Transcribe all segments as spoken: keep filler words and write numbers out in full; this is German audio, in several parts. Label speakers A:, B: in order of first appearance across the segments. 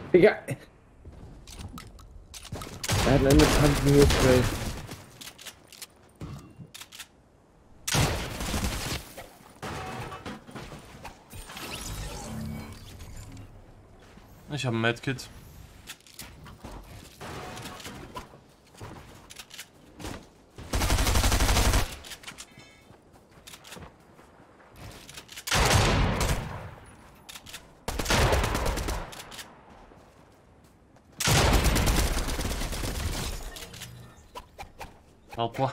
A: Digga! Er hat eine Pumpkin-Spray.
B: Ich habe ein Medkit. Alter.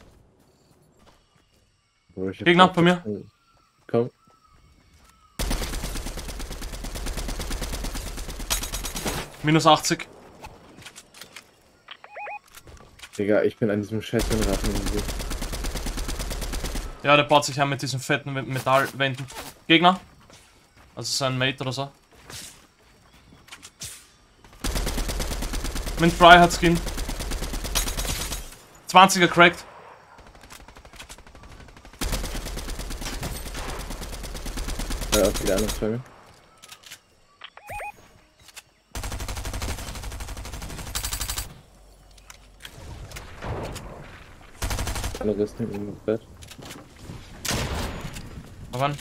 B: Gegner bei mir.
A: Komm.
B: Minus achtzig.
A: Digga, ich bin an diesem scheiß Ratten.
B: Ja, der baut sich an mit diesen fetten Metallwänden. Gegner. Also sein Mate oder so. Mit Fry hat Skin. zwanziger cracked.
A: Ja, auf die andere Frage. Andere ist hinten im Bett.
B: Woran?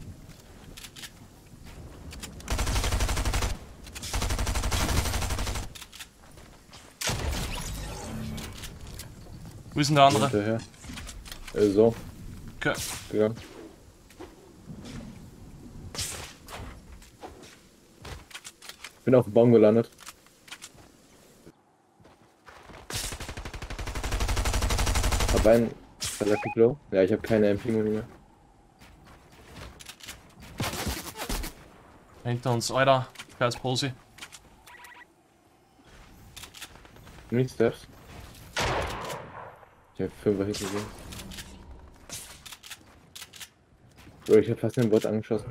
B: Wo ist denn der andere?
A: Hinterher. Äh, so.
B: Okay.
A: Gegangen. Bin auf dem Baum gelandet. Hab einen relativ low. Ja, ich habe keine M P-Muni mehr.
B: Hinter uns, Alter. Scheiß Posi.
A: Nicht Steps. Ich hab fünfer Hit gesehen. Bro, ich hab fast den Bot angeschossen.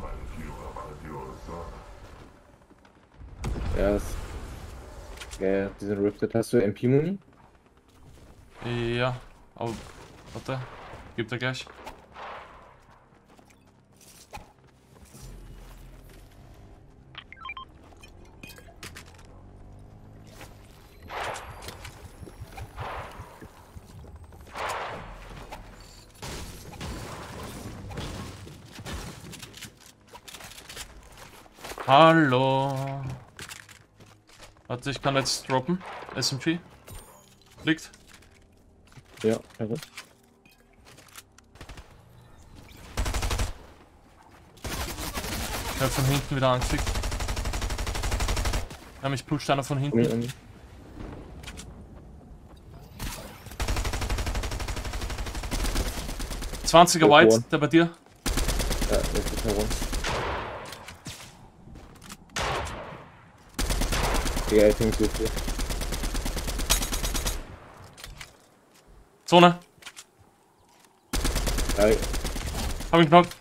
A: Ja, ist... Ja, diesen Rifted. Hast du M P-Muni?
B: Ja, aber warte, gibt er gleich. Hallo. Warte, ich kann jetzt droppen. S M G. Liegt.
A: Ja, also.
B: Ich hab von hinten wieder angefickt. Ja, mich pusht einer von hinten.
A: Um, um.
B: zwanziger White, der bei dir.
A: Ja, das ist herum. Digga, ich denk so viel.
B: Zone.
A: Ja,
B: Hab ihn knockt.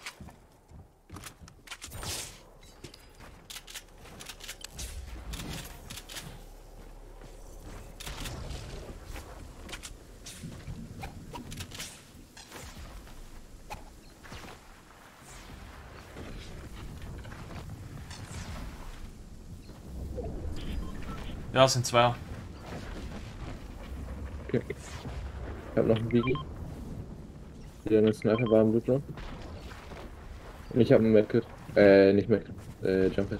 B: Ja, es sind zwei.
A: okay. Ich hab noch einen Biggie. Der eine Sniper war im Blutloch. Und ich hab einen Medkit. Äh, nicht Medkit. Äh, Jump Head.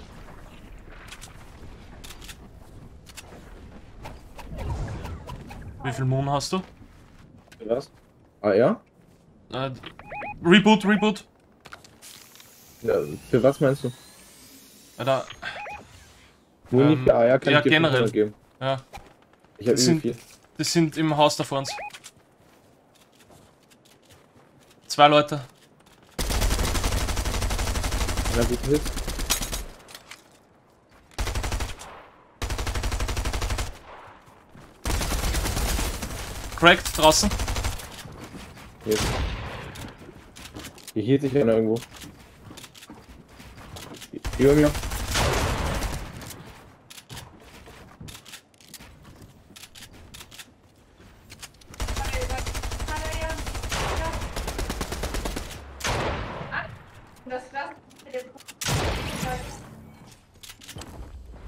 B: Wie viel Moon hast du?
A: Was? Ah, ja?
B: Äh, Reboot, Reboot.
A: Ja, für was meinst du?
B: Alter,
A: Muni
B: Ähm,
A: für A R kann
B: ja,
A: ich dir
B: generell.
A: fünfhundert geben.
B: ja.
A: Ich hab
B: Das
A: irgendwie
B: sind-
A: viel.
B: Die sind im Haus da vor uns. Zwei Leute.
A: Na, guten Hit.
B: Cracked draußen.
A: Hier. Hier hielt sich einer irgendwo. Über mir.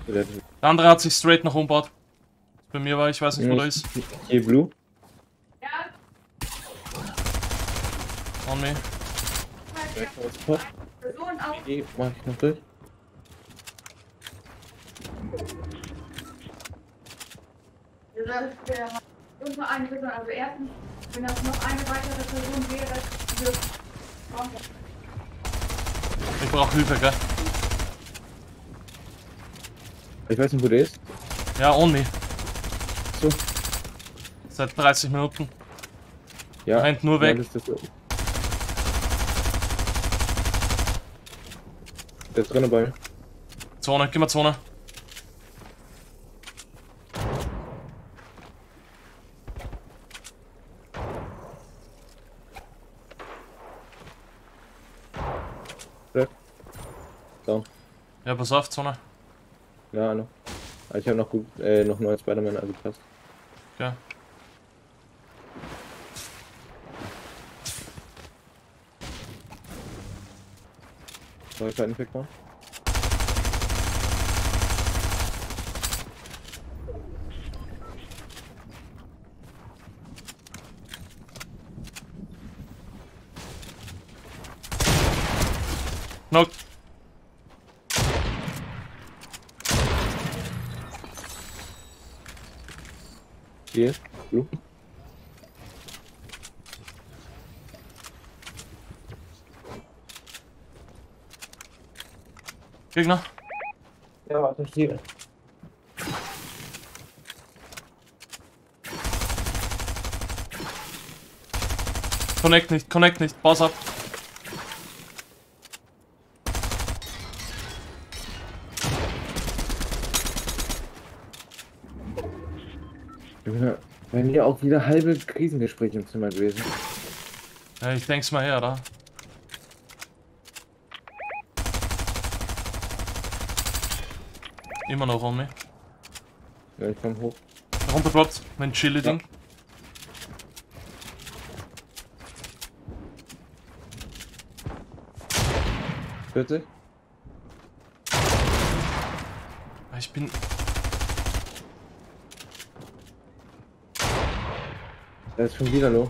B: Der andere hat sich straight nach oben gebaut. Bei mir war, ich weiß nicht, wo der ist.
A: Hier Blue.
B: On me.
A: Die mach ich noch durch.
C: Und nur eine Person, also erstens, wenn das noch eine weitere Person wäre, wird.
B: Ich brauche Hilfe, gell?
A: Ich weiß nicht, wo der ist.
B: Ja, on me.
A: So.
B: Seit dreißig Minuten.
A: Ja.
B: Rennt nur weg.
A: Ja, das ist das. Der ist drinnen bei mir.
B: Zone, gib mal Zone.
A: Weg. So.
B: Ja, pass auf, Zone.
A: Ja, noch. Aber ich habe noch gut, äh, noch neun Spider-Man, also passt.
B: Ja.
A: Soll ich einen Pick machen?
B: Knock.
A: Hier ist Blue.
B: Gegner.
A: Ja, warte, hier.
B: Connect nicht, connect nicht. Pause ab.
A: Junge, wären hier auch wieder halbe Krisengespräche im Zimmer gewesen.
B: Ja, ich denk's mal her, da. Immer noch on me.
A: Ja, ich komm hoch.
B: Runtergedroppt, mein Chili-Ding.
A: Ja. vierzig?
B: Ich bin.
A: Er ist schon wieder low.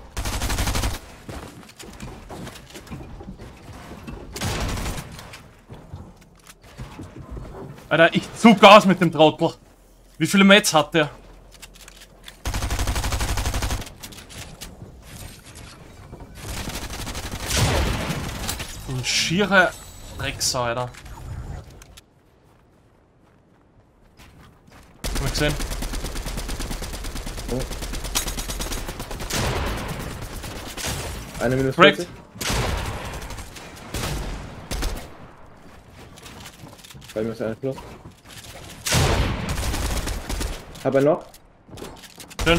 B: Alter, ich zug aus mit dem Trottel. Wie viele Mets hat der? Du schiere Drecksau, Alter. Hab ich gesehen?
A: Oh. Eine Minute
B: Cracked.
A: vierzig. Bei mir ist einer plus. Hab er noch?
B: Schön.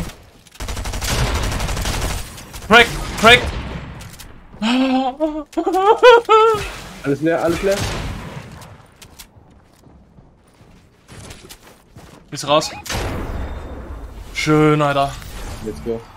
B: Crack! Crack!
A: Alles leer, alles leer.
B: Ist raus. Schön, Alter.
A: Let's go.